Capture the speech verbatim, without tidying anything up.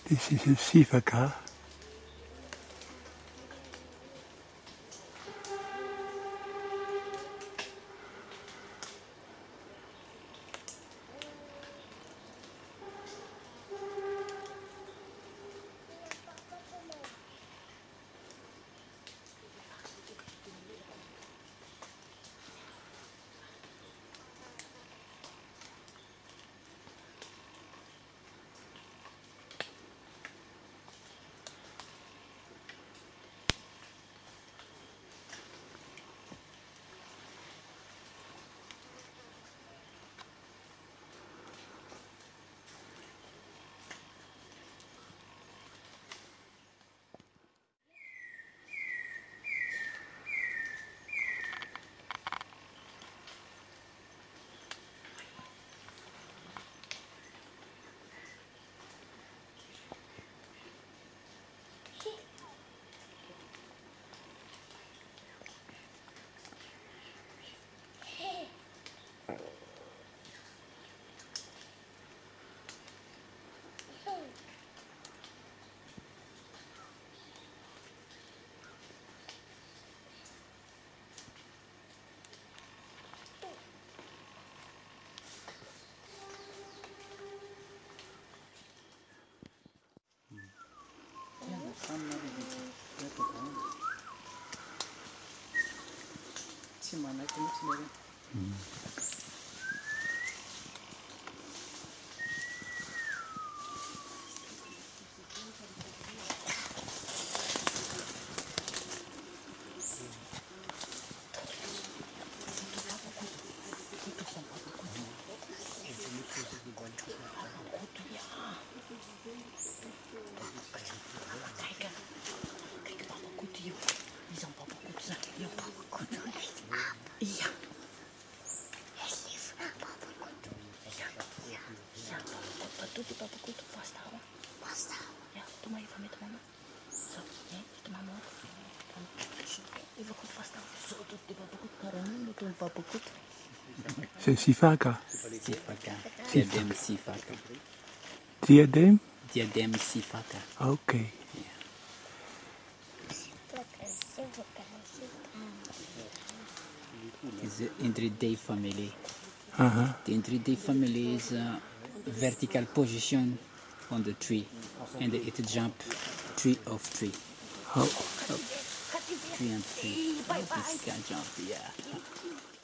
This is a sifaka. Mm. Tudo para pouco tu pasta, pasta. Ya, tu mai fame tu mama. So, ya, tu mama. Ibu kut pasta. So, tu tiba pouco caramba, tu pa pouco. C'est sifaka. Sifaka. Diadem sifaka. Diadem? Diadem sifaka. Okay. Yeah. It's the Indridae family. Uh-huh. The Indridae family is a vertical position on the tree, and it jump tree of tree. Oh. Up. Tree and tree. This can jump, yeah.